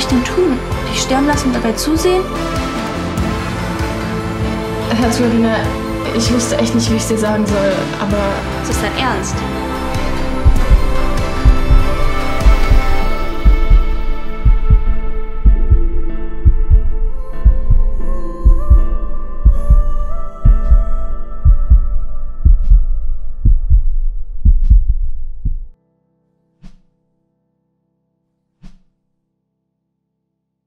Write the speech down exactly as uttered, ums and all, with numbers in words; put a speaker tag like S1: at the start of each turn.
S1: ich denn tun? Dich sterben lassen und dabei zusehen?
S2: Herr Florina, ich wusste echt nicht, wie ich es dir sagen soll, aber...
S1: Ist das dein Ernst?